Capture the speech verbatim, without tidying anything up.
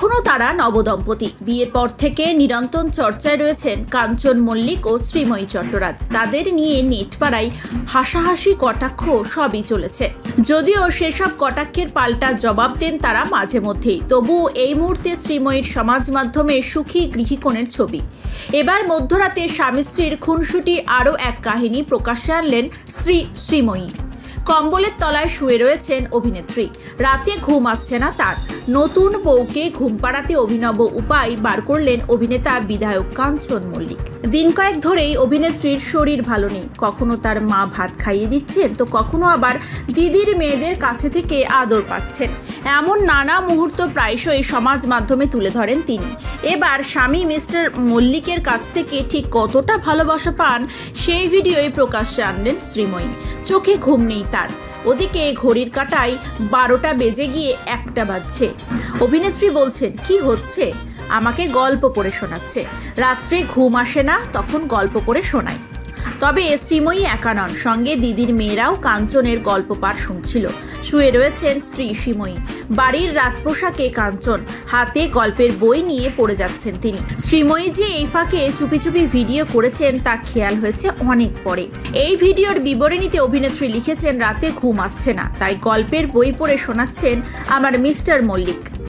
এখনও তারা নবদম্পতি। বিয়ের পর থেকে নিরন্তর চর্চায় রয়েছেন কাঞ্চন মল্লিক ও শ্রীময়ী চট্টরাজ। তাদের নিয়ে নেটপাড়ায় হাসাহাসি কটাক্ষ সবই চলেছে, যদিও সেসব কটাক্ষের পাল্টা জবাব দেন তারা মাঝে মধ্যেই। তবুও এই মুহূর্তে শ্রীময়ীর সমাজ মাধ্যমে সুখী গৃহীকোণের ছবি। এবার মধ্যরাতে স্বামী স্ত্রীর খুনসুটি আরও এক কাহিনী প্রকাশ্যে আনলেন স্ত্রী শ্রীময়ী। কম্বলের তলায় শুয়ে রয়েছেন অভিনেত্রী। রাতে ঘুম আসছে না তার। নতুন বউকে ঘুম পাড়াতে অভিনব উপায় বার করলেন অভিনেতা বিধায়ক কাঞ্চন মল্লিক। দিন কয়েক ধরেই অভিনেত্রীর শরীর ভালো নেই। কখনো তার মা ভাত খাইয়ে দিচ্ছেন, তো কখনো আবার দিদির মেয়েদের কাছে থেকে আদর পাচ্ছেন। এমন নানা মুহূর্ত প্রায়শই সমাজ মাধ্যমে তুলে ধরেন তিনি। এবার স্বামী মিস্টার মল্লিকের কাছ থেকে ঠিক কতটা ভালোবাসা পান সেই ভিডিওই প্রকাশ্যে আনলেন শ্রীময়ী। চোখে ঘুম নেই তার। ওদিকে ঘড়ির কাঁটায় বারোটা বেজে গিয়ে একটা বাজছে। অভিনেত্রী বলছেন, কি হচ্ছে? আমাকে গল্প পড়ে শোনাচ্ছে। রাত্রে ঘুম আসে না, তখন গল্প পড়ে শোনায়। তবে শ্রীময়ী একা নন, সঙ্গে দিদির মেয়েরাও কাঞ্চনের গল্প পাঠ শুনছিল। শুয়ে রয়েছেন স্ত্রী শ্রীময়ী। বাড়ির রাত পোশাকে কাঞ্চন, হাতে গল্পের বই নিয়ে পড়ে যাচ্ছেন তিনি। শ্রীময়ী যে এই ফাঁকে চুপি চুপি ভিডিও করেছেন তা খেয়াল হয়েছে অনেক পরে। এই ভিডিওর বিবরণীতে অভিনেত্রী লিখেছেন, রাতে ঘুম আসছে না, তাই গল্পের বই পড়ে শোনাচ্ছেন আমার মিস্টার মল্লিক।